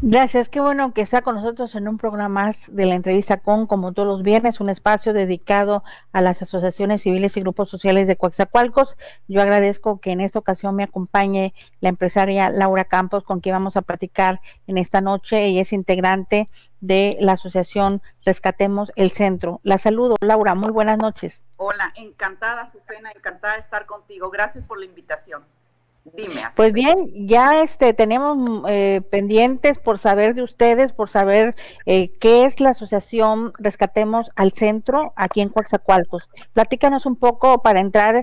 Gracias, qué bueno que está con nosotros en un programa más de la entrevista como todos los viernes, un espacio dedicado a las asociaciones civiles y grupos sociales de Coatzacoalcos. Yo agradezco que en esta ocasión me acompañe la empresaria Laura Campos, con quien vamos a platicar en esta noche. Ella es integrante de la asociación Rescatemos el Centro. La saludo, Laura, muy buenas noches. Hola, encantada, Azucena, encantada de estar contigo. Gracias por la invitación. Dime, Pues Azucena. bien, ya tenemos pendientes por saber de ustedes, por saber qué es la asociación Rescatemos al Centro aquí en Coatzacoalcos. Platícanos un poco para entrar,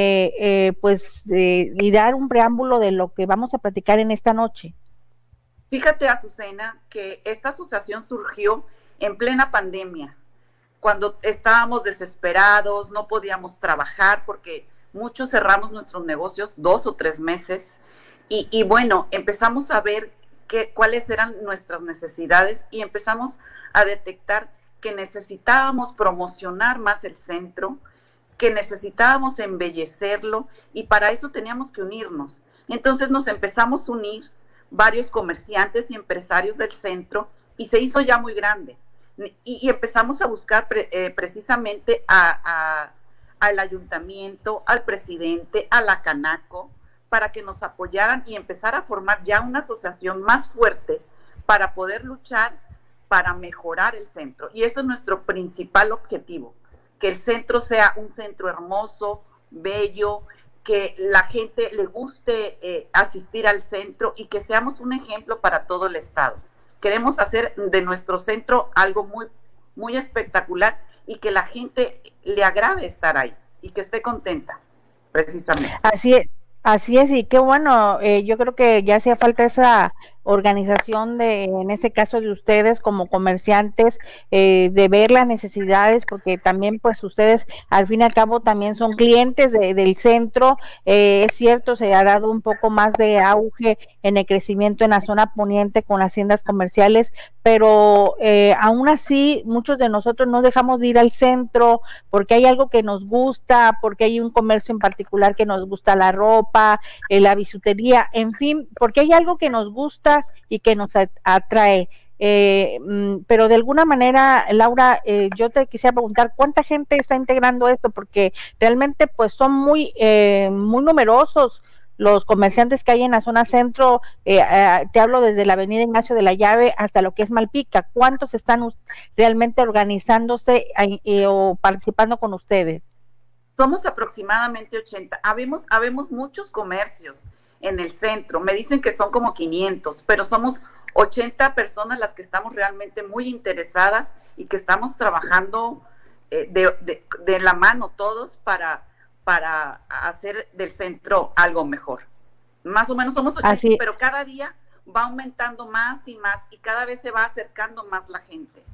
y dar un preámbulo de lo que vamos a platicar en esta noche. Fíjate, Azucena, que esta asociación surgió en plena pandemia, cuando estábamos desesperados, no podíamos trabajar porque muchos cerramos nuestros negocios 2 o 3 meses y bueno, empezamos a ver cuáles eran nuestras necesidades y empezamos a detectar que necesitábamos promocionar más el centro, que necesitábamos embellecerlo y para eso teníamos que unirnos. Entonces nos empezamos a unir varios comerciantes y empresarios del centro y se hizo ya muy grande. Y empezamos a buscar precisamente al ayuntamiento, al presidente, a la Canaco, para que nos apoyaran y empezar a formar ya una asociación más fuerte para poder luchar, para mejorar el centro. Y ese es nuestro principal objetivo, que el centro sea un centro hermoso, bello, que la gente le guste asistir al centro y que seamos un ejemplo para todo el estado. Queremos hacer de nuestro centro algo muy, muy espectacular y que la gente le agrade estar ahí y que esté contenta, precisamente. Así es, y qué bueno, yo creo que ya hacía falta esa organización en este caso de ustedes como comerciantes, de ver las necesidades, porque también pues ustedes al fin y al cabo también son clientes del centro. Es cierto, se ha dado un poco más de auge en el crecimiento en la zona poniente con las tiendas comerciales, pero aún así muchos de nosotros no dejamos de ir al centro porque hay algo que nos gusta, porque hay un comercio en particular que nos gusta, la ropa, la bisutería, en fin, porque hay algo que nos gusta y que nos atrae. Pero de alguna manera, Laura, yo te quisiera preguntar cuánta gente está integrando esto, porque realmente pues son muy numerosos los comerciantes que hay en la zona centro. Te hablo desde la avenida Ignacio de la Llave hasta lo que es Malpica. ¿Cuántos están realmente organizándose o participando con ustedes? Somos aproximadamente 80. Habemos muchos comercios en el centro. Me dicen que son como 500, pero somos 80 personas las que estamos realmente muy interesadas y que estamos trabajando de la mano todos para hacer del centro algo mejor. Más o menos somos 80, Así, pero cada día va aumentando más y cada vez se va acercando más la gente.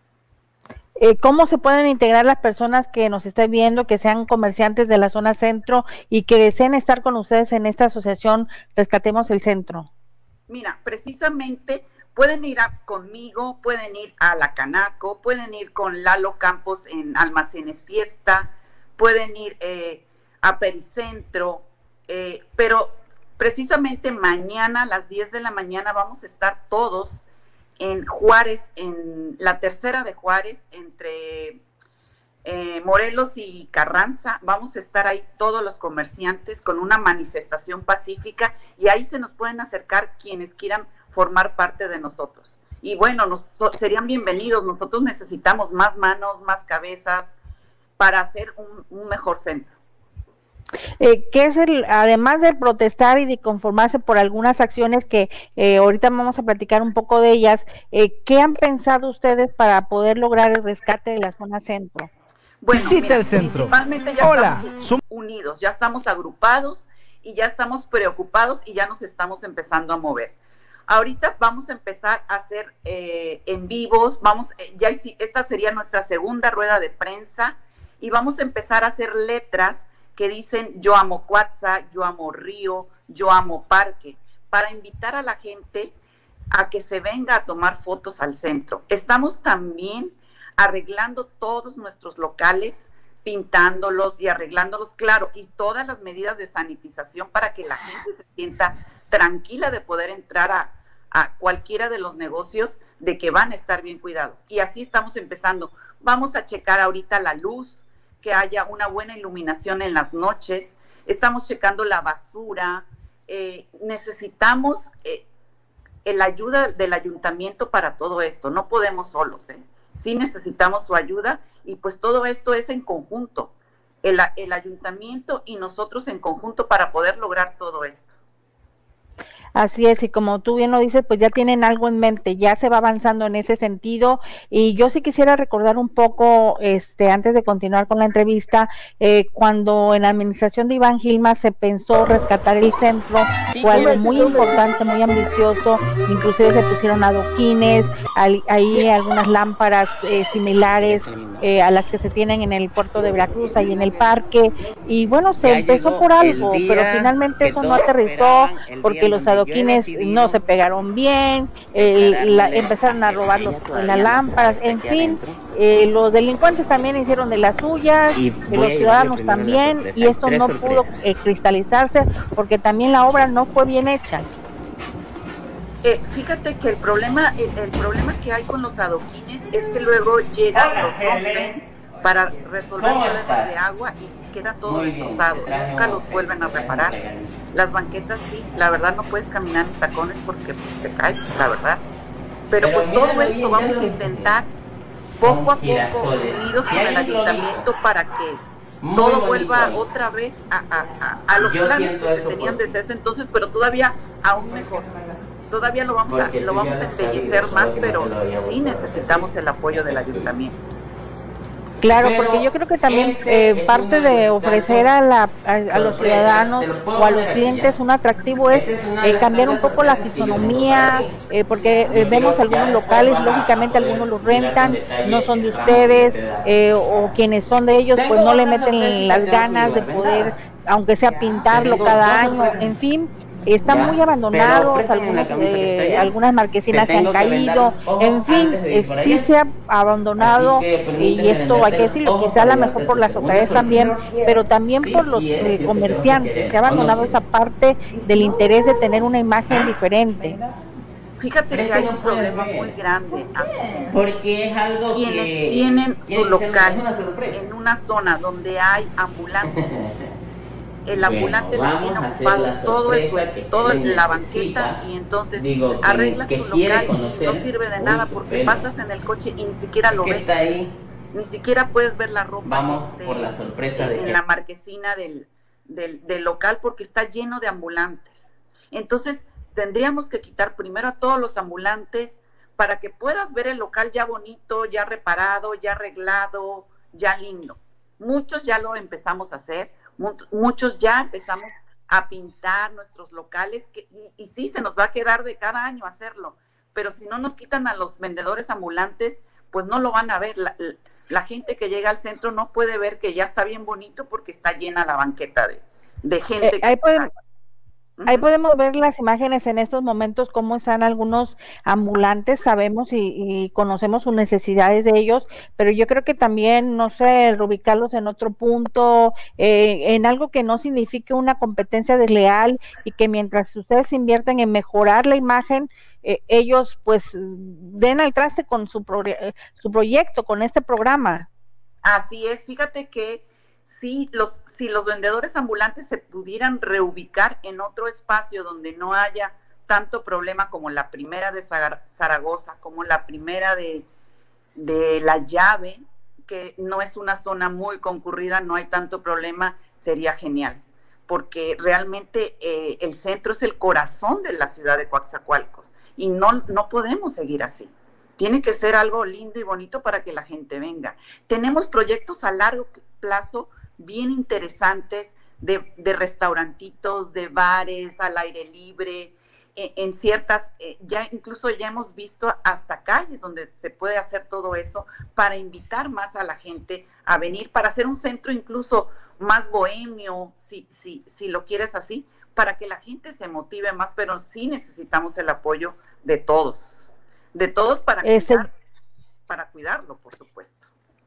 ¿cómo se pueden integrar las personas que nos estén viendo, que sean comerciantes de la zona centro y que deseen estar con ustedes en esta asociación Rescatemos el Centro? Mira, precisamente pueden ir conmigo, pueden ir a la Canaco, pueden ir con Lalo Campos en Almacenes Fiesta, pueden ir a Pericentro, pero precisamente mañana a las 10 de la mañana vamos a estar todos en Juárez, en la tercera de Juárez, entre Morelos y Carranza. Vamos a estar ahí todos los comerciantes con una manifestación pacífica y ahí se nos pueden acercar quienes quieran formar parte de nosotros. Y bueno, serían bienvenidos. Nosotros necesitamos más manos, más cabezas para hacer un mejor centro. ¿Qué es además de protestar y de conformarse por algunas acciones que ahorita vamos a platicar un poco de ellas, qué han pensado ustedes para poder lograr el rescate de la zona centro? Bueno, visita mira, el centro. Principalmente ya Hola, estamos unidos, ya estamos agrupados y ya estamos preocupados y ya nos estamos empezando a mover. Ahorita vamos a empezar a hacer en vivos, esta sería nuestra segunda rueda de prensa y vamos a empezar a hacer letras que dicen yo amo Cuatza, yo amo Río, yo amo Parque, para invitar a la gente a que se venga a tomar fotos al centro. Estamos también arreglando todos nuestros locales, pintándolos y arreglándolos, claro, y todas las medidas de sanitización para que la gente se sienta tranquila de poder entrar a cualquiera de los negocios de que van a estar bien cuidados. Y así estamos empezando. Vamos a checar ahorita la luz, que haya una buena iluminación en las noches. Estamos checando la basura. Necesitamos la ayuda del ayuntamiento para todo esto. No podemos solos, sí necesitamos su ayuda, y pues todo esto es en conjunto, el ayuntamiento y nosotros en conjunto para poder lograr todo esto. Así es, y como tú bien lo dices, pues ya tienen algo en mente, ya se va avanzando en ese sentido, y yo sí quisiera recordar un poco, antes de continuar con la entrevista, cuando en la administración de Iván Gilma se pensó rescatar el centro, fue algo muy importante, muy ambicioso, inclusive se pusieron adoquines, ahí algunas lámparas similares a las que se tienen en el puerto de Veracruz, ahí en el parque, y bueno, se empezó por algo, pero finalmente eso no aterrizó, porque los adoquines no se pegaron bien, empezaron a robar las lámparas, en fin, los delincuentes también hicieron de las suyas, los ciudadanos también, y esto no pudo cristalizarse porque también la obra no fue bien hecha. Fíjate que el problema que hay con los adoquines es que luego llegan, los rompen para resolver problemas de agua y queda todo destrozado, nunca los vuelven a reparar. Las banquetas sí, la verdad no puedes caminar en tacones porque pues, te caes, la verdad. Pero pues todo esto vamos a intentar poco a poco, unidos con el ayuntamiento, para que todo vuelva otra vez a los planes que se tenían desde ese entonces, pero todavía aún mejor. Todavía lo vamos a embellecer más, pero sí necesitamos el apoyo del ayuntamiento. Claro, porque yo creo que también parte de ofrecer a los ciudadanos o a los clientes un atractivo es cambiar un poco la fisonomía, porque vemos algunos locales, lógicamente algunos los rentan, no son de ustedes, o quienes son de ellos pues no le meten las ganas de poder, aunque sea pintarlo cada año, en fin. Están muy abandonados, algunas marquesinas se han caído, en fin, sí se ha abandonado, y esto hay que decirlo, quizá a lo mejor por las autoridades también, pero también por los comerciantes, se ha abandonado esa parte del interés de tener una imagen diferente. Fíjate que hay un problema muy grande, porque es algo quienes tienen su local en una zona donde hay ambulantes. El ambulante lo tiene ocupado toda la banqueta, y entonces arreglas tu local y no sirve de nada porque pasas en el coche y ni siquiera lo ves. Ni siquiera puedes ver la ropa en la marquesina del local porque está lleno de ambulantes. Entonces tendríamos que quitar primero a todos los ambulantes para que puedas ver el local ya bonito, ya reparado, ya arreglado, ya lindo. Muchos ya lo empezamos a hacer. Muchos ya empezamos a pintar nuestros locales, y sí, se nos va a quedar de cada año hacerlo, pero si no nos quitan a los vendedores ambulantes, pues no lo van a ver. La gente que llega al centro no puede ver que ya está bien bonito porque está llena la banqueta de gente. Ahí podemos ver las imágenes en estos momentos, cómo están algunos ambulantes, sabemos y conocemos sus necesidades de ellos, pero yo creo que también, no sé, reubicarlos en otro punto, en algo que no signifique una competencia desleal, y que mientras ustedes invierten en mejorar la imagen, ellos pues den al traste con su proyecto, con este programa. Así es, fíjate que si los vendedores ambulantes se pudieran reubicar en otro espacio donde no haya tanto problema como la primera de Zaragoza, como la primera de La Llave, que no es una zona muy concurrida, no hay tanto problema, sería genial, porque realmente el centro es el corazón de la ciudad de Coatzacoalcos, y no podemos seguir así. Tiene que ser algo lindo y bonito para que la gente venga. Tenemos proyectos a largo plazo bien interesantes de restaurantitos, de bares al aire libre, en ciertas, incluso ya hemos visto hasta calles donde se puede hacer todo eso para invitar más a la gente a venir, para hacer un centro incluso más bohemio, si lo quieres así, para que la gente se motive más, pero sí necesitamos el apoyo de todos para cuidarlo, por supuesto.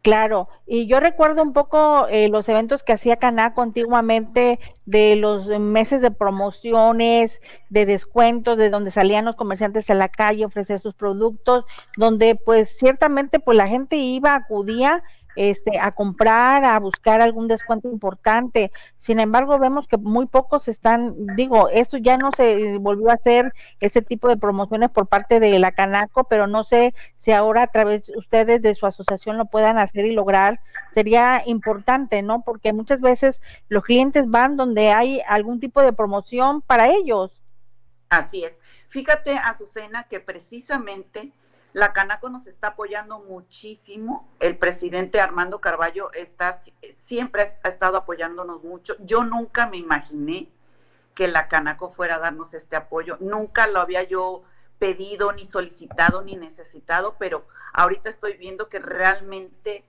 Claro, y yo recuerdo un poco los eventos que hacía Canaco antiguamente, de los meses de promociones, de descuentos, de donde salían los comerciantes a la calle a ofrecer sus productos, donde pues ciertamente pues la gente iba, acudía a comprar, a buscar algún descuento importante. Sin embargo, vemos que muy pocos están, digo, esto ya no se volvió a hacer ese tipo de promociones por parte de la Canaco, pero no sé si ahora a través ustedes de su asociación lo puedan hacer y lograr, sería importante, ¿no? Porque muchas veces los clientes van donde hay algún tipo de promoción para ellos. Así es. Fíjate, Azucena, que precisamente la Canaco nos está apoyando muchísimo. El presidente Armando Carballo siempre ha estado apoyándonos mucho. Yo nunca me imaginé que la Canaco fuera a darnos este apoyo. Nunca lo había yo pedido, ni solicitado, ni necesitado, pero ahorita estoy viendo que realmente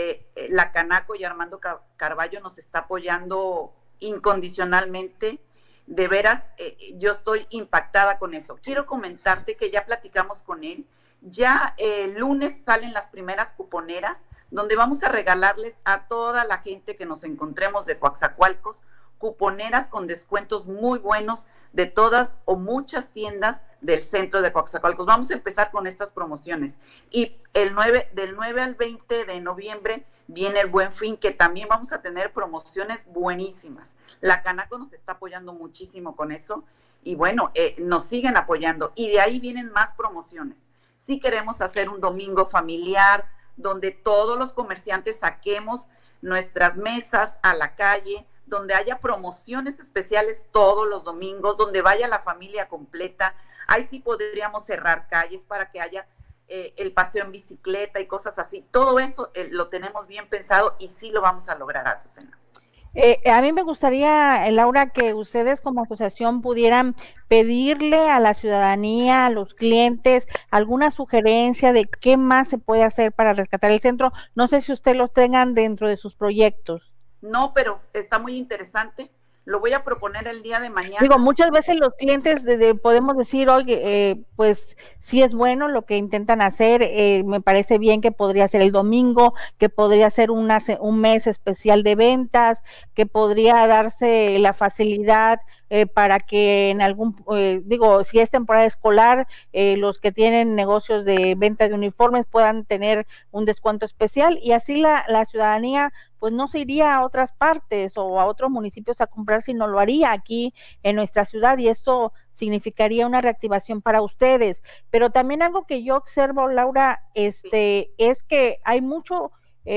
la Canaco y Armando Carballo nos está apoyando incondicionalmente. De veras, yo estoy impactada con eso. Quiero comentarte que ya platicamos con él. Ya el lunes salen las primeras cuponeras, donde vamos a regalarles a toda la gente que nos encontremos de Coatzacoalcos cuponeras con descuentos muy buenos de todas o muchas tiendas del centro de Coatzacoalcos. Vamos a empezar con estas promociones. Y del 9 al 20 de noviembre viene el Buen Fin, que también vamos a tener promociones buenísimas. La Canaco nos está apoyando muchísimo con eso y bueno, nos siguen apoyando. Y de ahí vienen más promociones. Sí queremos hacer un domingo familiar donde todos los comerciantes saquemos nuestras mesas a la calle, donde haya promociones especiales todos los domingos, donde vaya la familia completa. Ahí sí podríamos cerrar calles para que haya el paseo en bicicleta y cosas así. Todo eso lo tenemos bien pensado y sí lo vamos a lograr, Azucena. A mí me gustaría, Laura, que ustedes como asociación pudieran pedirle a la ciudadanía, a los clientes, alguna sugerencia de qué más se puede hacer para rescatar el centro. No sé si ustedes los tengan dentro de sus proyectos. No, pero está muy interesante. Lo voy a proponer el día de mañana. Digo, muchas veces los clientes podemos decir, oye, pues sí es bueno lo que intentan hacer, me parece bien que podría ser el domingo, que podría ser un mes especial de ventas, que podría darse la facilidad para que en digo, si es temporada escolar, los que tienen negocios de venta de uniformes puedan tener un descuento especial y así la ciudadanía pues no se iría a otras partes o a otros municipios a comprar, sino lo haría aquí en nuestra ciudad y esto significaría una reactivación para ustedes. Pero también algo que yo observo, Laura, es que hay muchos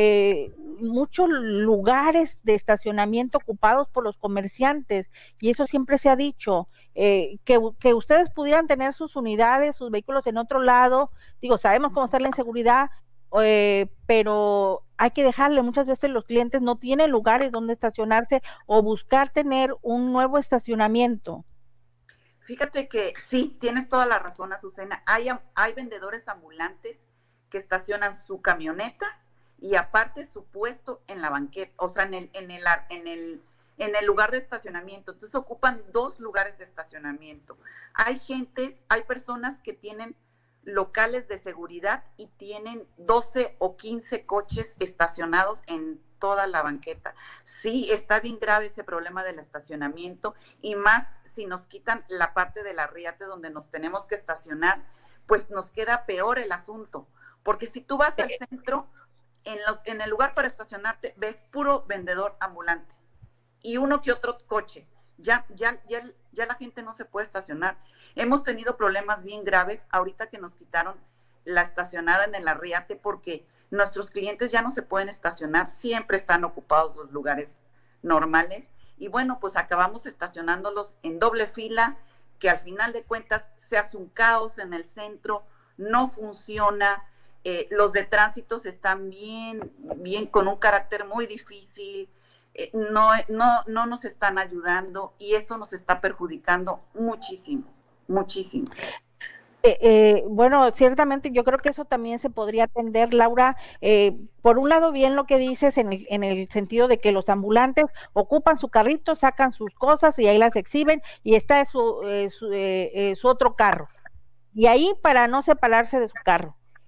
lugares de estacionamiento ocupados por los comerciantes y eso siempre se ha dicho, que ustedes pudieran tener sus unidades, sus vehículos en otro lado. Digo, sabemos cómo está la inseguridad, pero hay que dejarle, muchas veces los clientes no tienen lugares donde estacionarse o buscar tener un nuevo estacionamiento. Fíjate que sí, tienes toda la razón, Azucena. Hay vendedores ambulantes que estacionan su camioneta y aparte su puesto en la banqueta, o sea, en el lugar de estacionamiento. Entonces ocupan 2 lugares de estacionamiento. Hay personas que tienen locales de seguridad y tienen 12 o 15 coches estacionados en toda la banqueta. Sí, está bien grave ese problema del estacionamiento y más si nos quitan la parte del arriate donde nos tenemos que estacionar, pues nos queda peor el asunto, porque si tú vas al centro, en el lugar para estacionarte ves puro vendedor ambulante y uno que otro coche. Ya la gente no se puede estacionar. Hemos tenido problemas bien graves ahorita que nos quitaron la estacionada en el arriate porque nuestros clientes ya no se pueden estacionar, siempre están ocupados los lugares normales y bueno, pues acabamos estacionándolos en doble fila, que al final de cuentas se hace un caos en el centro, no funciona, los de tránsito están bien con un carácter muy difícil, no nos están ayudando y esto nos está perjudicando muchísimo. Muchísimo. Bueno, ciertamente yo creo que eso también se podría atender, Laura. Por un lado, bien lo que dices en el sentido de que los ambulantes ocupan su carrito, sacan sus cosas y ahí las exhiben y está su otro carro. Y ahí para no separarse de su carro.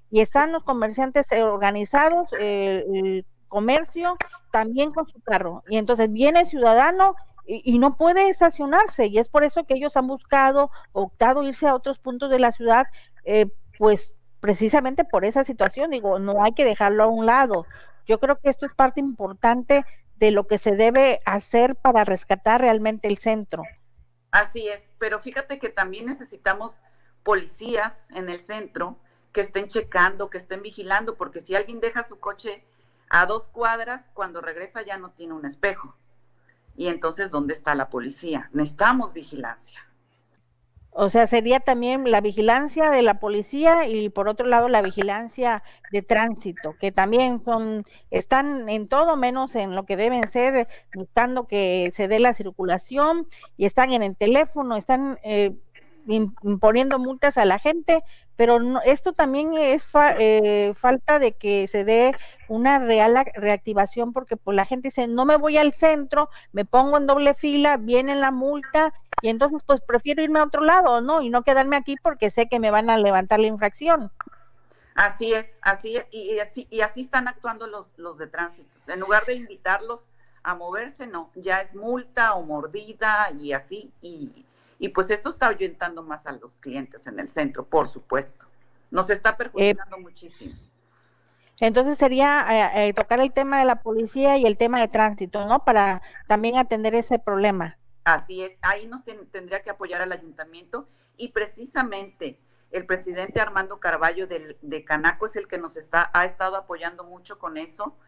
y están los comerciantes organizados, el comercio también con su carro, y entonces viene el ciudadano y no puede estacionarse, y es por eso que ellos han buscado, optado irse a otros puntos de la ciudad, pues precisamente por esa situación. Digo, no hay que dejarlo a un lado. Yo creo que esto es parte importante de lo que se debe hacer para rescatar realmente el centro. Así es, pero fíjate que también necesitamos policías en el centro que estén checando, que estén vigilando, porque si alguien deja su coche a 2 cuadras, cuando regresa ya no tiene un espejo. Y entonces, ¿dónde está la policía? Necesitamos vigilancia. O sea, sería también la vigilancia de la policía y por otro lado la vigilancia de tránsito, que también están en todo menos en lo que deben ser, buscando que se dé la circulación, y están en el teléfono, están imponiendo multas a la gente, pero no, esto también es falta de que se dé una real reactivación, porque pues la gente dice, no me voy al centro, me pongo en doble fila, viene la multa, y entonces pues prefiero irme a otro lado, ¿no? Y no quedarme aquí porque sé que me van a levantar la infracción. Así es, y así están actuando los de tránsito. En lugar de invitarlos a moverse, no, ya es multa o mordida y así, y pues esto está ahuyentando más a los clientes en el centro, por supuesto. Nos está perjudicando muchísimo. Entonces sería tocar el tema de la policía y el tema de tránsito, ¿no? Para también atender ese problema. Así es, ahí nos tendría que apoyar al ayuntamiento, y precisamente el presidente Armando Carballo de Canaco es el que ha estado apoyando mucho con eso,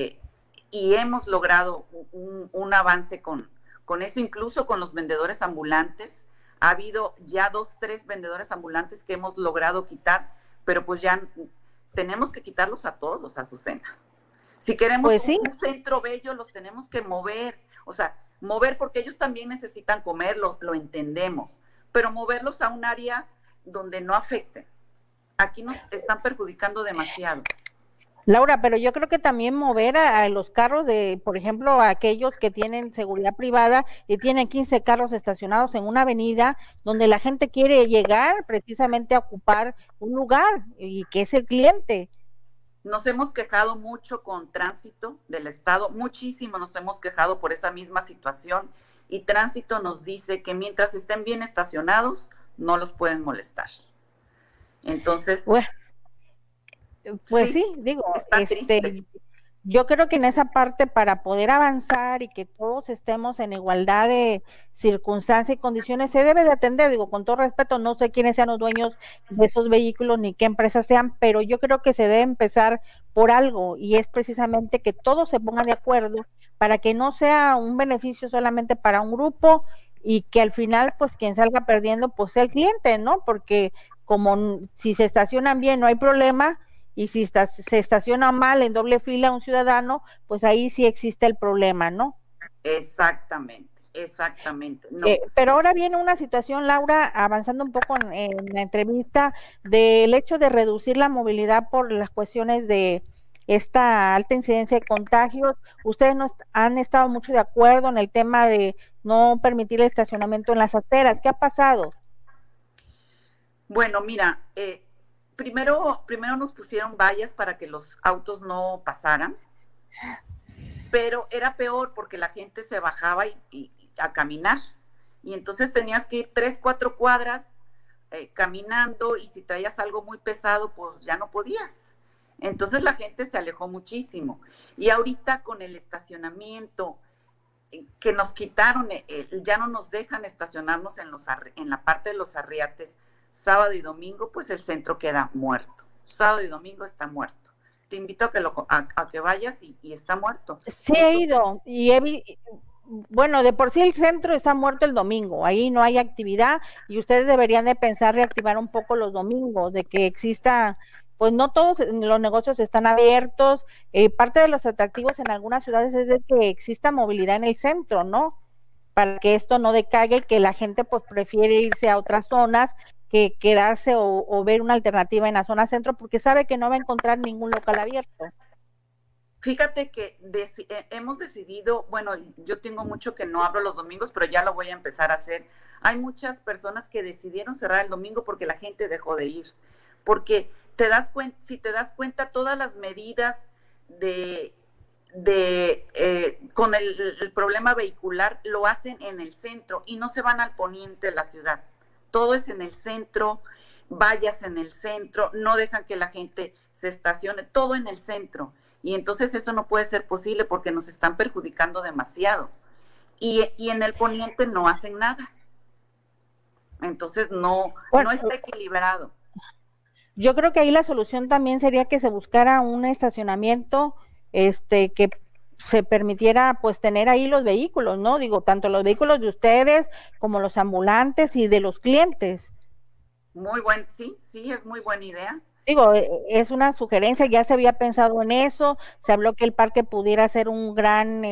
y hemos logrado un avance con eso, incluso con los vendedores ambulantes. Ha habido ya 2, 3 vendedores ambulantes que hemos logrado quitar, pero pues ya tenemos que quitarlos a todos, Azucena. Si queremos pues sí, un centro bello, los tenemos que mover, o sea, mover porque ellos también necesitan comer, lo entendemos, pero moverlos a un área donde no afecten. Aquí nos están perjudicando demasiado. Laura, pero yo creo que también mover a los carros de, por ejemplo, a aquellos que tienen seguridad privada y tienen 15 carros estacionados en una avenida donde la gente quiere llegar precisamente a ocupar un lugar y que es el cliente. Nos hemos quejado mucho con tránsito del estado, muchísimo nos hemos quejado por esa misma situación, y tránsito nos dice que mientras estén bien estacionados no los pueden molestar. Entonces, bueno, pues sí, digo, yo creo que en esa parte, para poder avanzar y que todos estemos en igualdad de circunstancias y condiciones, se debe de atender. Digo, con todo respeto, no sé quiénes sean los dueños de esos vehículos ni qué empresas sean, pero yo creo que se debe empezar por algo, y es precisamente que todos se pongan de acuerdo para que no sea un beneficio solamente para un grupo, y que al final pues quien salga perdiendo pues sea el cliente, ¿no? Porque como si se estacionan bien no hay problema, y si se estaciona mal en doble fila un ciudadano, pues ahí sí existe el problema, ¿no? Exactamente. No. Pero ahora viene una situación, Laura, avanzando un poco en la entrevista, del hecho de reducir la movilidad por las cuestiones de esta alta incidencia de contagios. Ustedes no han estado mucho de acuerdo en el tema de no permitir el estacionamiento en las aceras. ¿Qué ha pasado? Bueno, mira, primero nos pusieron vallas para que los autos no pasaran, pero era peor porque la gente se bajaba y a caminar, y entonces tenías que ir 3, 4 cuadras caminando, y si traías algo muy pesado, pues ya no podías. Entonces la gente se alejó muchísimo, y ahorita con el estacionamiento que nos quitaron, ya no nos dejan estacionarnos en la parte de los arriates, sábado y domingo, pues el centro queda muerto. Sábado y domingo está muerto. Te invito a que vayas, y está muerto. Sí, he ido, bueno, de por sí el centro está muerto el domingo, ahí no hay actividad, y ustedes deberían de pensar reactivar un poco los domingos, de que exista, pues no todos los negocios están abiertos. Parte de los atractivos en algunas ciudades es de que exista movilidad en el centro, ¿no? Para que esto no decaiga y que la gente pues prefiere irse a otras zonas que quedarse o ver una alternativa en la zona centro, porque sabe que no va a encontrar ningún local abierto. Fíjate que hemos decidido, bueno, yo tengo mucho que no abro los domingos, pero ya lo voy a empezar a hacer. Hay muchas personas que decidieron cerrar el domingo porque la gente dejó de ir, porque si te das cuenta, todas las medidas de, con el problema vehicular lo hacen en el centro y no se van al poniente de la ciudad. Todo es en el centro, vallas en el centro, no dejan que la gente se estacione, todo en el centro. Y entonces eso no puede ser posible porque nos están perjudicando demasiado. Y en el poniente no hacen nada. Entonces no está equilibrado. Yo creo que ahí la solución también sería que se buscara un estacionamiento, que se permitiera pues tener ahí los vehículos, ¿no? Digo, tanto los vehículos de ustedes como los ambulantes y de los clientes. Muy buen, sí, es muy buena idea. Digo, es una sugerencia, ya se había pensado en eso, se habló que el parque pudiera ser un gran,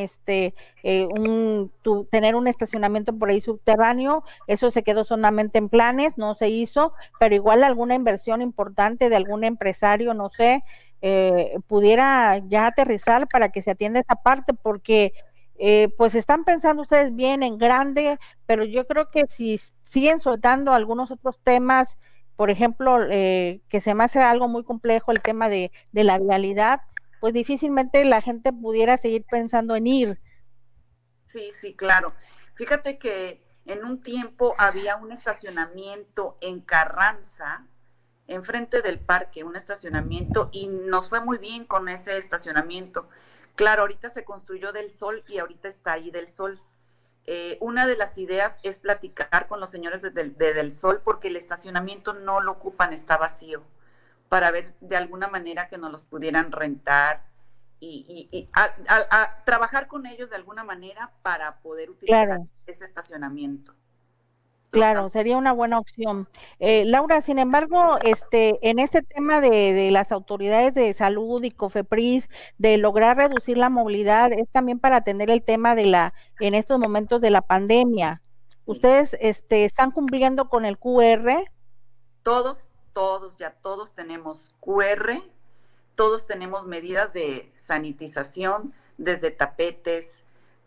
tener un estacionamiento por ahí subterráneo, eso se quedó solamente en planes, no se hizo, pero igual alguna inversión importante de algún empresario, no sé, pudiera ya aterrizar para que se atienda esa parte, porque pues están pensando ustedes bien en grande, pero yo creo que si siguen soltando algunos otros temas, por ejemplo, que se me hace algo muy complejo el tema de la vialidad, pues difícilmente la gente pudiera seguir pensando en ir. Sí, claro. Fíjate que en un tiempo había un estacionamiento en Carranza, enfrente del parque, un estacionamiento, y nos fue muy bien con ese estacionamiento. Claro, ahorita se construyó Del Sol y ahorita está ahí Del Sol. Una de las ideas es platicar con los señores de Del Sol porque el estacionamiento no lo ocupan, está vacío, para ver de alguna manera que nos los pudieran rentar y trabajar con ellos de alguna manera para poder utilizar ese estacionamiento. Claro, sería una buena opción. Laura, sin embargo, en este tema de las autoridades de salud y COFEPRIS, de lograr reducir la movilidad, es también para atender el tema en estos momentos de la pandemia. ¿Ustedes están cumpliendo con el QR? Todos tenemos QR, todos tenemos medidas de sanitización, desde tapetes,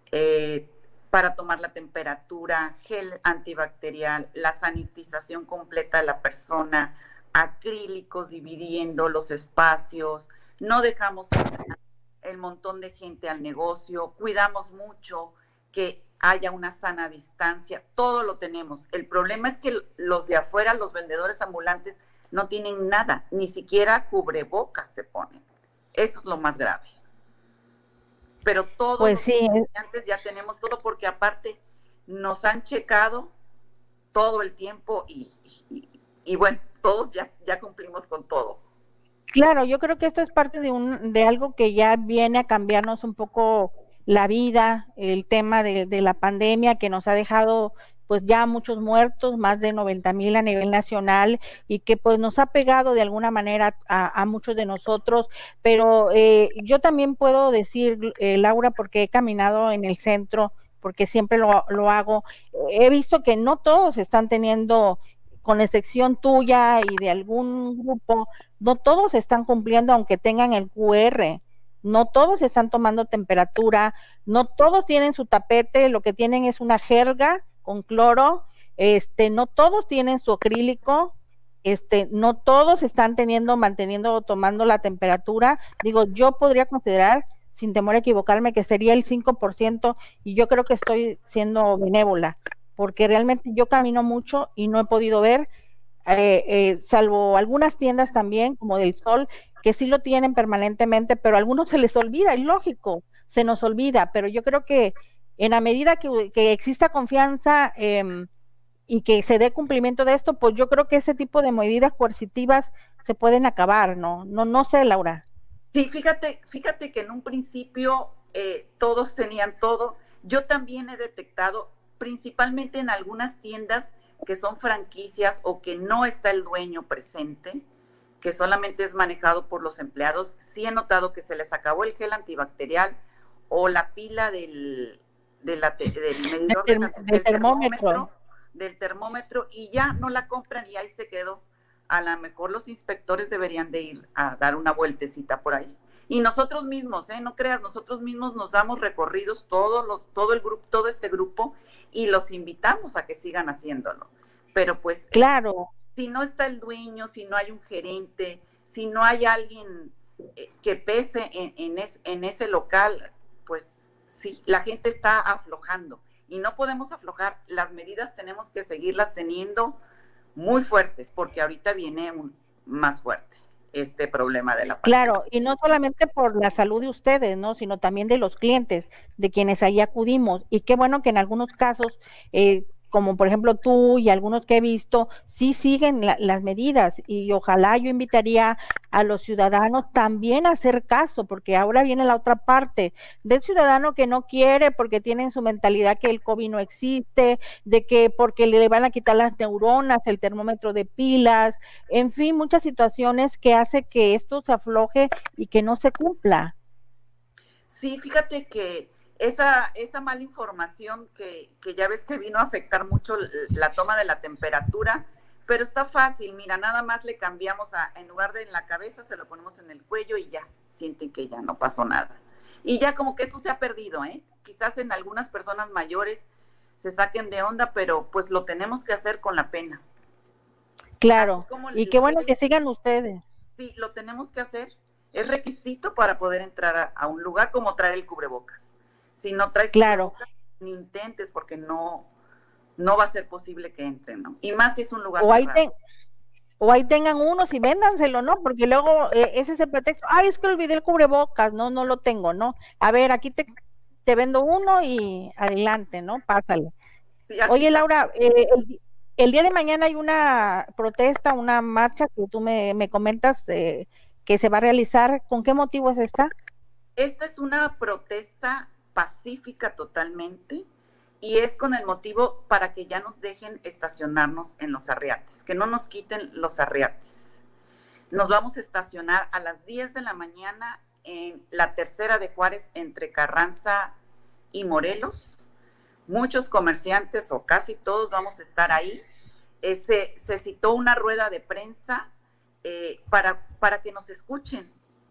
para tomar la temperatura, gel antibacterial, la sanitización completa de la persona, acrílicos dividiendo los espacios, no dejamos el montón de gente al negocio, cuidamos mucho que haya una sana distancia, todo lo tenemos. El problema es que los de afuera, los vendedores ambulantes, no tienen nada, ni siquiera cubrebocas se ponen. Eso es lo más grave. Pero todos pues los sí, comerciantes ya tenemos todo, porque aparte nos han checado todo el tiempo y bueno, todos ya cumplimos con todo. Claro, yo creo que esto es parte de algo que ya viene a cambiarnos un poco la vida, el tema de la pandemia que nos ha dejado pues ya muchos muertos, más de 90,000 a nivel nacional, y que pues nos ha pegado de alguna manera a muchos de nosotros, pero yo también puedo decir, Laura, porque he caminado en el centro, porque siempre lo hago, he visto que no todos están teniendo, con excepción tuya y de algún grupo, no todos están cumpliendo aunque tengan el QR, no todos están tomando temperatura, no todos tienen su tapete, lo que tienen es una jerga con cloro, no todos tienen su acrílico, no todos están manteniendo o tomando la temperatura. Digo, yo podría considerar, sin temor a equivocarme, que sería el 5%, y yo creo que estoy siendo benévola, porque realmente yo camino mucho y no he podido ver, salvo algunas tiendas también, como Del Sol, que sí lo tienen permanentemente, pero a algunos se les olvida, es lógico, se nos olvida, pero yo creo que en la medida que exista confianza y que se dé cumplimiento de esto, pues yo creo que ese tipo de medidas coercitivas se pueden acabar, ¿no? No sé, Laura. Sí, fíjate que en un principio todos tenían todo. Yo también he detectado, principalmente en algunas tiendas que son franquicias o que no está el dueño presente, que solamente es manejado por los empleados, sí he notado que se les acabó el gel antibacterial o la pila del medidor del termómetro, y ya no la compran y ahí se quedó. A lo mejor los inspectores deberían de ir a dar una vueltecita por ahí. Y nosotros mismos, no creas, nosotros mismos nos damos recorridos, todo el grupo, todo este grupo, y los invitamos a que sigan haciéndolo. Pero pues, claro, si no está el dueño, si no hay un gerente, si no hay alguien que pese en ese local, pues sí, la gente está aflojando y no podemos aflojar. Las medidas tenemos que seguirlas teniendo muy fuertes porque ahorita viene más fuerte este problema de la pandemia. Claro, y no solamente por la salud de ustedes, ¿no? Sino también de los clientes, de quienes ahí acudimos. Y qué bueno que en algunos casos, como por ejemplo tú y algunos que he visto, sí siguen las medidas y ojalá yo invitaría a los ciudadanos también a hacer caso, porque ahora viene la otra parte del ciudadano que no quiere porque tiene en su mentalidad que el COVID no existe, de que porque le van a quitar las neuronas, el termómetro de pilas, en fin, muchas situaciones que hace que esto se afloje y que no se cumpla. Sí, fíjate que esa mala información que ya ves que vino a afectar mucho la toma de la temperatura, pero está fácil, mira, nada más le cambiamos en lugar de en la cabeza, se lo ponemos en el cuello y ya, sienten que ya no pasó nada. Y ya como que esto se ha perdido, ¿eh? Quizás en algunas personas mayores se saquen de onda, pero pues lo tenemos que hacer con la pena. Claro, y qué bueno que sigan ustedes. Sí, lo tenemos que hacer. Es requisito para poder entrar a un lugar, como traer el cubrebocas. Si no traes cubrebocas, ni intentes porque no va a ser posible que entren, ¿no? Y más si es un lugar cerrado. O ahí tengan unos y véndanselo, ¿no? Porque luego ese es el pretexto. Ay, es que olvidé el cubrebocas, no lo tengo, ¿no? A ver, aquí te vendo uno y adelante, ¿no? Pásale. Sí, oye, Laura, el día de mañana hay una protesta, una marcha que tú me comentas que se va a realizar. ¿Con qué motivo es esta? Esta es una protesta pacífica totalmente y es con el motivo para que ya nos dejen estacionarnos en los arriates, que no nos quiten los arriates. Nos vamos a estacionar a las 10 de la mañana en la Tercera de Juárez entre Carranza y Morelos. Muchos comerciantes o casi todos vamos a estar ahí. Se citó una rueda de prensa para que nos escuchen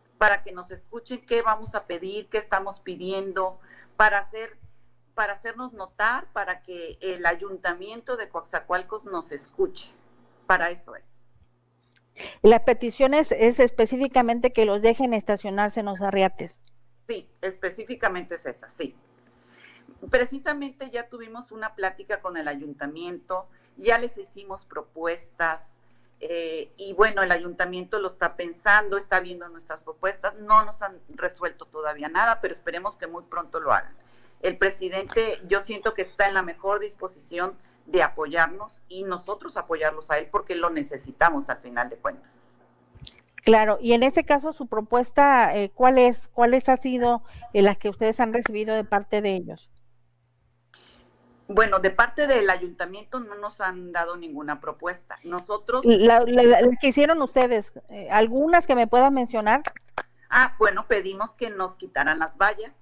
qué vamos a pedir, qué estamos pidiendo, para hacernos notar, para que el ayuntamiento de Coatzacoalcos nos escuche. Para eso es. Las peticiones es específicamente que los dejen estacionarse en los arriates. Sí, específicamente es esa, sí. Precisamente ya tuvimos una plática con el ayuntamiento, ya les hicimos propuestas, y bueno, el ayuntamiento lo está pensando, está viendo nuestras propuestas, no nos han resuelto todavía nada, pero esperemos que muy pronto lo hagan. El presidente, yo siento que está en la mejor disposición de apoyarnos y nosotros apoyarlos a él porque lo necesitamos al final de cuentas. Claro, y en este caso su propuesta, ¿cuáles ha sido las que ustedes han recibido de parte de ellos? Bueno, de parte del ayuntamiento no nos han dado ninguna propuesta. Nosotros... Las que hicieron ustedes, ¿algunas que me puedan mencionar? Bueno, pedimos que nos quitaran las vallas.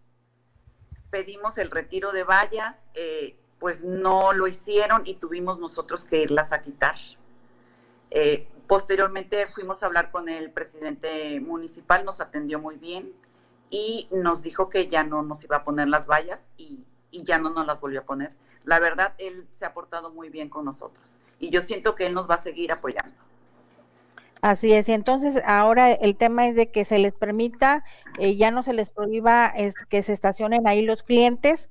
Pedimos el retiro de vallas, pues no lo hicieron y tuvimos nosotros que irlas a quitar. Posteriormente fuimos a hablar con el presidente municipal, nos atendió muy bien y nos dijo que ya no nos iba a poner las vallas y ya no nos las volvió a poner. La verdad, él se ha portado muy bien con nosotros y yo siento que él nos va a seguir apoyando. Así es, y entonces ahora el tema es de que se les permita, ya no se les prohíba que se estacionen ahí los clientes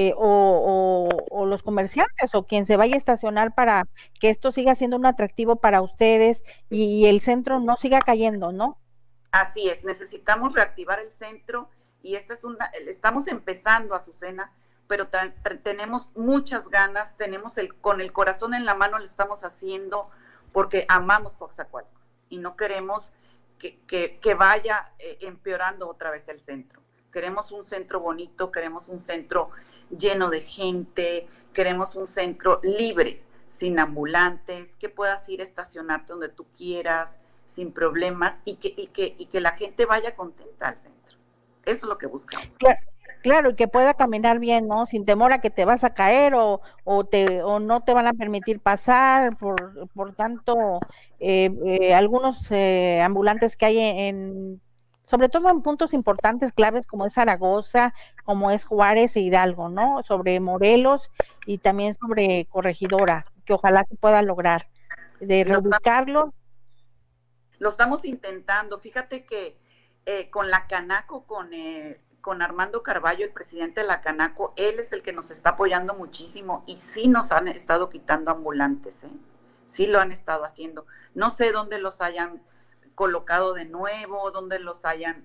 o los comerciantes o quien se vaya a estacionar para que esto siga siendo un atractivo para ustedes y el centro no siga cayendo, ¿no? Así es, necesitamos reactivar el centro y estamos empezando, Azucena, pero tenemos muchas ganas, con el corazón en la mano lo estamos haciendo porque amamos Coatzacoalcos y no queremos que vaya empeorando otra vez el centro. Queremos un centro bonito, queremos un centro lleno de gente, queremos un centro libre, sin ambulantes, que puedas ir a estacionarte donde tú quieras, sin problemas y que la gente vaya contenta al centro. Eso es lo que buscamos. Claro, y que pueda caminar bien, ¿no? Sin temor a que te vas a caer o no te van a permitir pasar, por tanto, algunos ambulantes que hay sobre todo en puntos importantes, claves, como es Zaragoza, como es Juárez e Hidalgo, ¿no? Sobre Morelos y también sobre Corregidora, que ojalá se pueda lograr, de reubicarlos. Lo estamos intentando. Fíjate que con la Canaco, con Armando Carballo, el presidente de la Canaco, él es el que nos está apoyando muchísimo y sí nos han estado quitando ambulantes, ¿eh? Sí lo han estado haciendo. No sé dónde los hayan colocado de nuevo, dónde los hayan,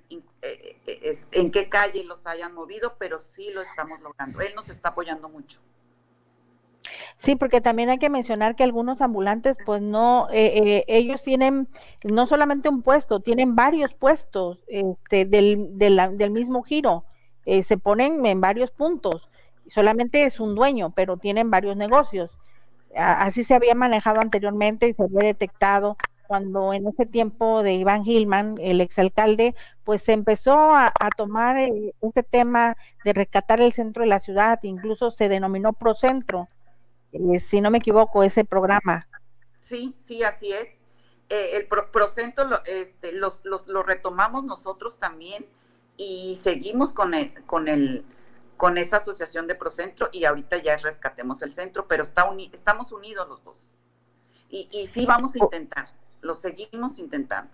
en qué calle los hayan movido, pero sí lo estamos logrando. Él nos está apoyando mucho. Sí, porque también hay que mencionar que algunos ambulantes, pues no, ellos tienen no solamente un puesto, tienen varios puestos del mismo giro, se ponen en varios puntos, solamente es un dueño, pero tienen varios negocios. Así se había manejado anteriormente y se había detectado cuando en ese tiempo de Iván Gilman, el exalcalde, pues se empezó a tomar este tema de rescatar el centro de la ciudad, incluso se denominó Procentro, si no me equivoco, ese programa. Sí, sí, así es. El Procentro lo retomamos nosotros también y seguimos con esa asociación de Procentro y ahorita ya rescatemos el centro, pero estamos unidos los dos. Y sí vamos a intentar, lo seguimos intentando.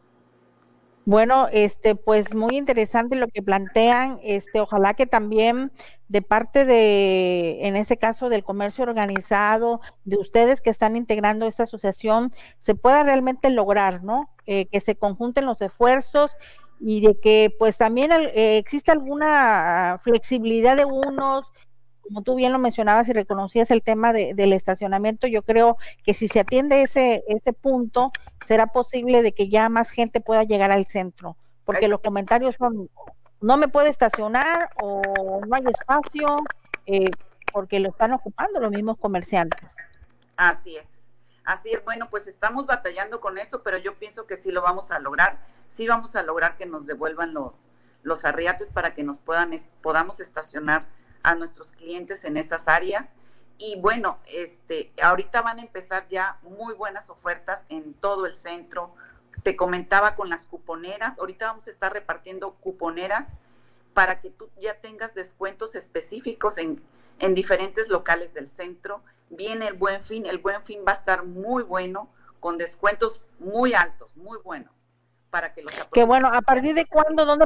Bueno, pues muy interesante lo que plantean, ojalá que también de parte de, en este caso del comercio organizado, de ustedes que están integrando esta asociación, se pueda realmente lograr, ¿no? Que se conjunten los esfuerzos y de que pues también exista alguna flexibilidad de unos, como tú bien lo mencionabas y reconocías el tema del estacionamiento, yo creo que si se atiende ese punto, será posible de que ya más gente pueda llegar al centro, porque los comentarios son, no me puede estacionar o no hay espacio, porque lo están ocupando los mismos comerciantes. Así es, bueno, pues estamos batallando con eso, pero yo pienso que sí lo vamos a lograr, sí vamos a lograr que nos devuelvan los arriates para que podamos estacionar a nuestros clientes en esas áreas. Y bueno, ahorita van a empezar ya muy buenas ofertas en todo el centro. Te comentaba con las cuponeras, ahorita vamos a estar repartiendo cuponeras para que tú ya tengas descuentos específicos en diferentes locales del centro. Viene el Buen Fin va a estar muy bueno, con descuentos muy altos, muy buenos, para que los aprovechen. Que bueno, ¿a partir de cuándo, dónde?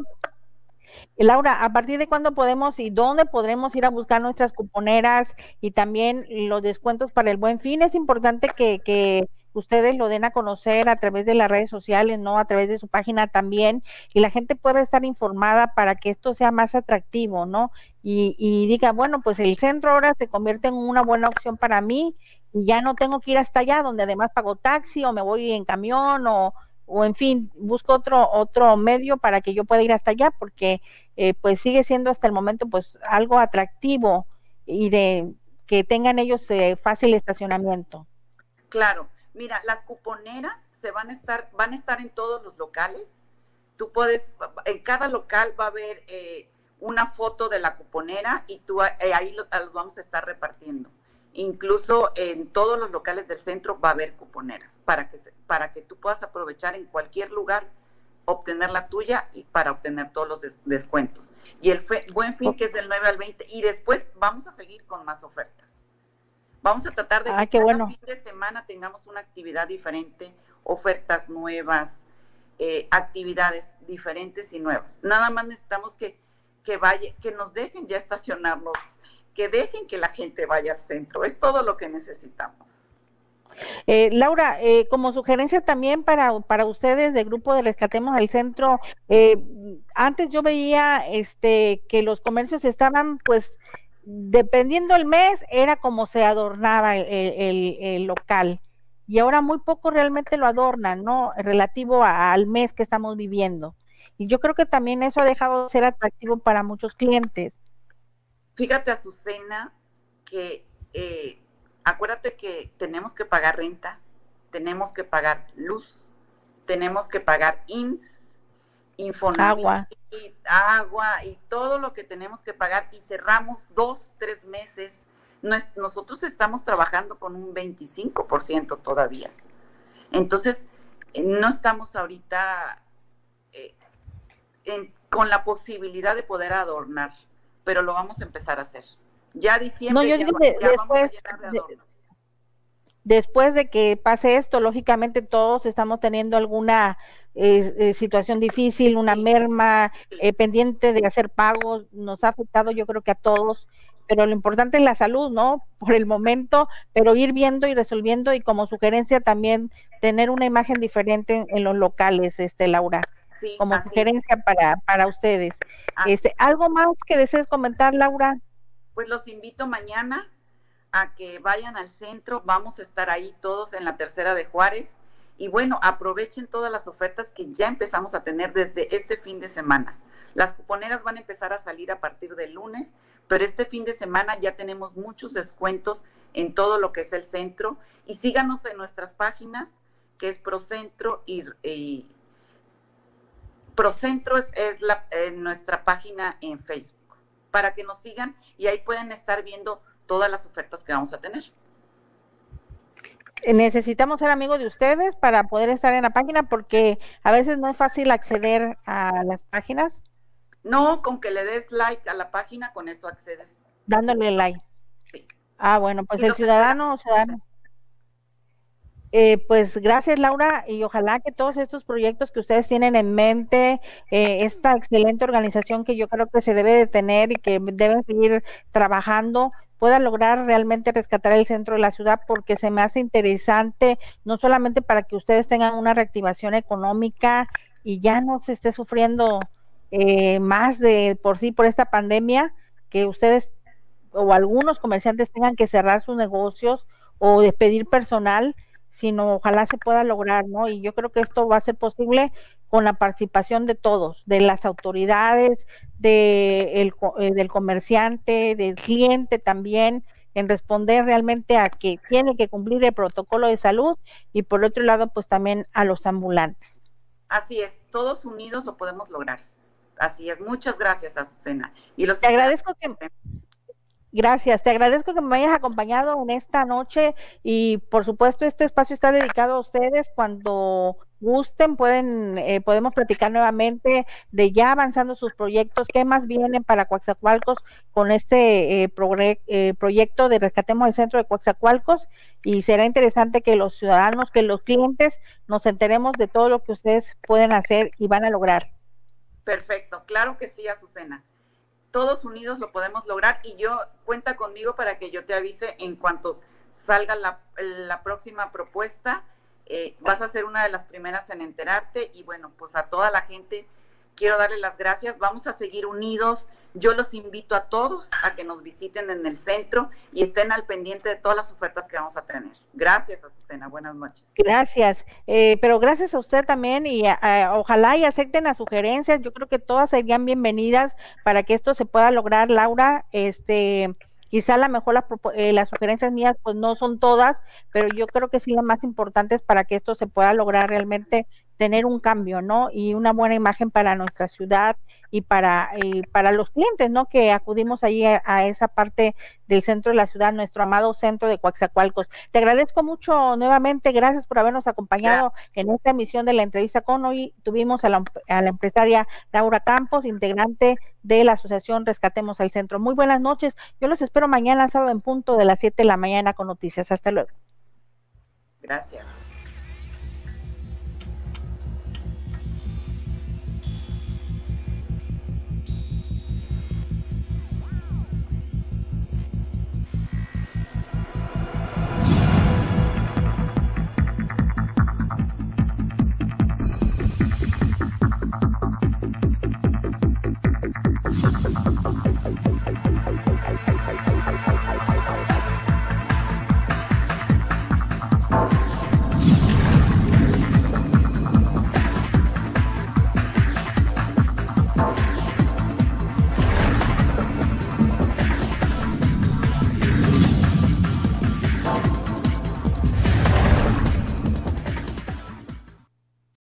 Laura, ¿a partir de cuándo podemos y dónde podremos ir a buscar nuestras cuponeras y también los descuentos para el Buen Fin? Es importante que ustedes lo den a conocer a través de las redes sociales, ¿no? A través de su página también, y la gente pueda estar informada para que esto sea más atractivo, ¿no? Y diga, bueno, pues el centro ahora se convierte en una buena opción para mí y ya no tengo que ir hasta allá, donde además pago taxi o me voy en camión o en fin, busco otro medio para que yo pueda ir hasta allá, porque pues sigue siendo hasta el momento pues algo atractivo y de que tengan ellos fácil estacionamiento. Claro, mira, las cuponeras van a estar en todos los locales. Tú puedes, en cada local va a haber una foto de la cuponera y tú ahí los vamos a estar repartiendo. Incluso en todos los locales del centro va a haber cuponeras para que tú puedas aprovechar en cualquier lugar, obtener la tuya y para obtener todos los descuentos. Y el Buen Fin, que es del 9 al 20, y después vamos a seguir con más ofertas. Vamos a tratar de que cada fin de semana tengamos una actividad diferente, ofertas nuevas, actividades diferentes y nuevas. Nada más necesitamos que nos dejen ya estacionarnos, que dejen que la gente vaya al centro. Es todo lo que necesitamos. Laura, como sugerencia también para ustedes de Grupo de Rescatemos al Centro, antes yo veía que los comercios estaban, pues, dependiendo el mes, era como se adornaba el local, y ahora muy poco realmente lo adornan, ¿no? Relativo al mes que estamos viviendo. Y yo creo que también eso ha dejado de ser atractivo para muchos clientes. Fíjate, Azucena, que acuérdate que tenemos que pagar renta, tenemos que pagar luz, tenemos que pagar IMSS, Infonavit, agua y todo lo que tenemos que pagar, y cerramos 2-3 meses. Nosotros estamos trabajando con un 25% todavía. Entonces, no estamos ahorita con la posibilidad de poder adornar, pero lo vamos a empezar a hacer. Ya diciembre, no, yo ya, digo ya vamos a llenar de adornos. después de que pase esto, lógicamente todos estamos teniendo alguna situación difícil, una Sí, merma, sí, pendiente de hacer pagos, nos ha afectado yo creo que a todos, pero lo importante es la salud, ¿no? Por el momento, pero ir viendo y resolviendo y como sugerencia también tener una imagen diferente en los locales, Laura, sí, como así es. sugerencia para ustedes. Así es. ¿Algo más que desees comentar, Laura? Pues los invito mañana a que vayan al centro, vamos a estar ahí todos en la Tercera de Juárez y bueno, aprovechen todas las ofertas que ya empezamos a tener desde este fin de semana. Las cuponeras van a empezar a salir a partir del lunes, pero este fin de semana ya tenemos muchos descuentos en todo lo que es el centro y síganos en nuestras páginas que es Procentro y Procentro es nuestra página en Facebook para que nos sigan y ahí pueden estar viendo todas las ofertas que vamos a tener. Necesitamos ser amigos de ustedes para poder estar en la página porque a veces no es fácil acceder a las páginas No, con que le des like a la página, con eso accedes. dándole like. Sí. Ah, bueno, pues Y el los esperamos. ciudadano, pues gracias Laura y ojalá que todos estos proyectos que ustedes tienen en mente, esta excelente organización que yo creo que se debe de tener y que deben seguir trabajando, pueda lograr realmente rescatar el centro de la ciudad porque se me hace interesante, no solamente para que ustedes tengan una reactivación económica y ya no se esté sufriendo más de por sí por esta pandemia, que ustedes o algunos comerciantes tengan que cerrar sus negocios o despedir personal, sino ojalá se pueda lograr, ¿no? Y yo creo que esto va a ser posible con la participación de todos, de las autoridades, del comerciante, del cliente también, en responder realmente a que tiene que cumplir el protocolo de salud y por otro lado, pues también a los ambulantes. Así es, todos unidos lo podemos lograr. Así es, muchas gracias, Azucena. Y los Te esperamos. agradezco que Gracias, te agradezco que me hayas acompañado en esta noche y por supuesto este espacio está dedicado a ustedes. Cuando gusten podemos platicar nuevamente de ya avanzando sus proyectos, qué más vienen para Coatzacoalcos con este proyecto de Rescatemos el Centro de Coatzacoalcos y será interesante que los ciudadanos, que los clientes nos enteremos de todo lo que ustedes pueden hacer y van a lograr. Perfecto, claro que sí, Azucena. Todos unidos lo podemos lograr y yo cuenta conmigo para que yo te avise en cuanto salga la próxima propuesta. Vas a ser una de las primeras en enterarte y bueno, pues a toda la gente quiero darle las gracias. Vamos a seguir unidos. Yo los invito a todos a que nos visiten en el centro y estén al pendiente de todas las ofertas que vamos a tener. Gracias, Azucena. Buenas noches. Gracias, pero gracias a usted también y ojalá y acepten las sugerencias. Yo creo que todas serían bienvenidas para que esto se pueda lograr, Laura. Quizá a lo mejor las sugerencias mías pues no son todas, pero yo creo que sí las más importantes para que esto se pueda lograr realmente tener un cambio, ¿no? Y una buena imagen para nuestra ciudad y para los clientes, ¿no? Que acudimos ahí a esa parte del centro de la ciudad, nuestro amado centro de Coatzacoalcos. Te agradezco mucho nuevamente, gracias por habernos acompañado en esta emisión de la entrevista con hoy. Tuvimos a la empresaria Laura Campos, integrante de la asociación Rescatemos al Centro. Muy buenas noches, yo los espero mañana sábado en punto de las 7 de la mañana con noticias. Hasta luego. Gracias.